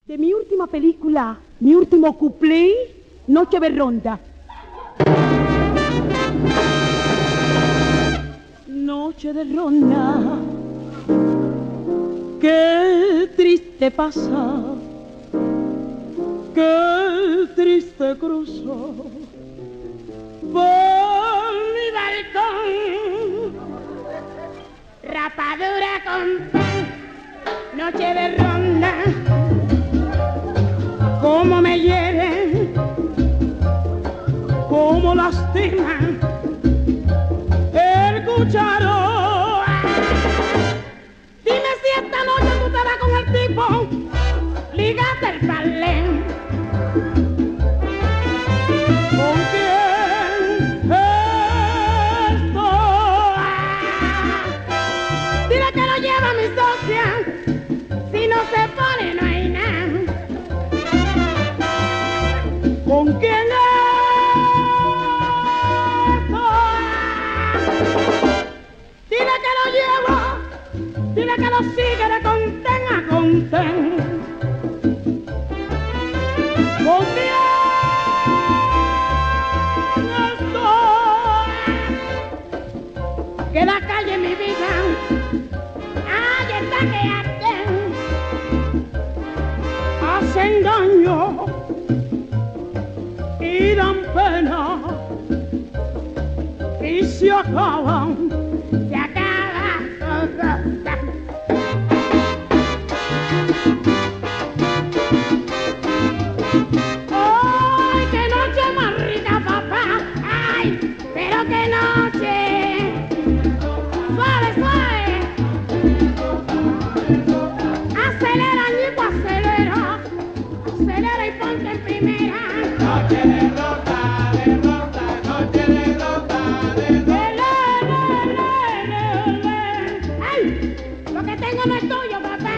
De mi última película, mi último cuplé, Noche de Ronda. Noche de ronda, qué triste pasa, qué triste cruzó por mi balcón. Rapadura con pan, noche de ronda, cómo me hieren, cómo lastiman el cucharo. Dime si esta noche tú te vas con el tipo, ligate el palé. ¿Con quién esto? Dile que lo lleva mi socia, si no se pone no hay nada. ¿Con quién dile que lo llevo, dile que lo sigue de contén a contén. ¿Con quién estoy? Que la calle mi vida, ahí está que hacen daño y dan pena y se acaban. ¡Ay, qué noche más rica, papá! ¡Ay, pero qué noche! ¡Suave, suave! Acelera, Ñico, acelera. Acelera y ponte en primera. Noche de ronda, noche de ronda, ¡ay! Lo que tengo no es tuyo, papá.